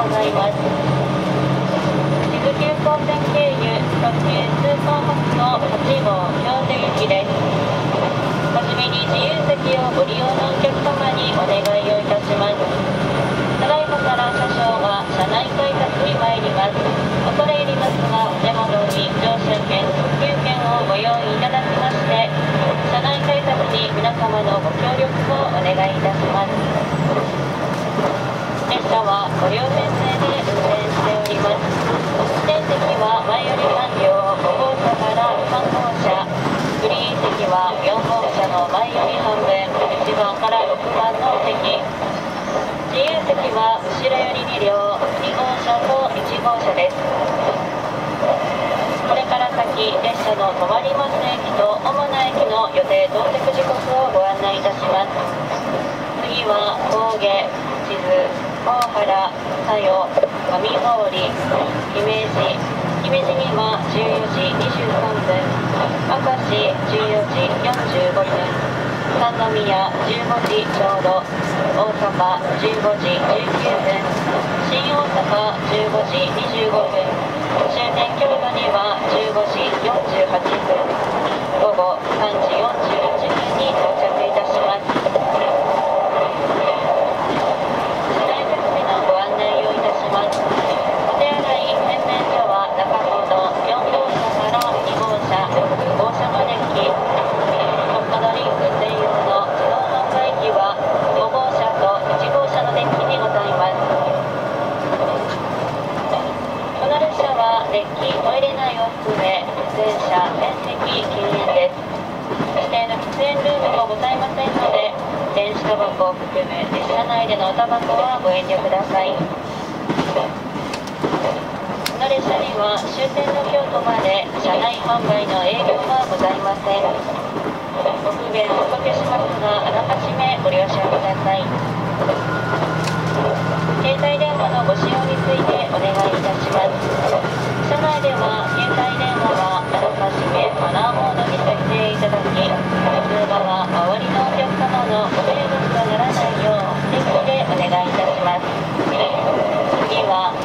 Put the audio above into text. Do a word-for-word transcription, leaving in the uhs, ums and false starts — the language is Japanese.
ございます。志津急行線経由特急スーパーホックのはち号京都行きです。はじめに自由席をご利用のお客様にお願いをいたします。ただいまから車掌が車内改札に参ります。恐れ入りますが、お手元に乗車券、特急券をご用意いただきまして、車内改札に皆様のご協力をお願いいたします。列車はご両編成で運転しております。指定席は前よりさん両、ご号車からさん号車、グリーン席はよん号車の前より半分、いちばんからろくばんの席。自由席は後ろよりに両、に号車といち号車です。これから先、列車の止まります駅と主な駅の予定到着時刻をご案内いたします。次は峠、智頭、大原、佐用、上郡、姫路、姫路にはじゅうよじにじゅうさんぷん、明石じゅうよじよんじゅうごふん、三宮じゅうごじちょうど、大阪じゅうごじじゅうきゅうふん、新大阪じゅうごじにじゅうごふん、終点京都にはじゅうごじよんじゅうはっぷん、午後さんじよんじゅういちふんに到着いたします。車内設備のご案内をいたします。お手洗い、洗面所は中ほどよん号車からに号車、ろく号車のデッキ、ホットドリンク専用の自動販売機はご号車といち号車のデッキにございます。この列車はデッキ、トイレ内を含め全車全席禁煙です。指定の喫煙ルームもございませんので、電子タバコを含む列車内でのおタバコはご遠慮ください。この列車には終点の京都まで車内販売の営業はございません。ご不便をおかけしますが、あらかじめご了承ください。携帯電話のご使用についてお願いいたします。車内では携帯電話はあらかじめマナーモードに設定いただき、通話は周りのお客様のご迷惑とならないよう適宜でお願いいたします。次は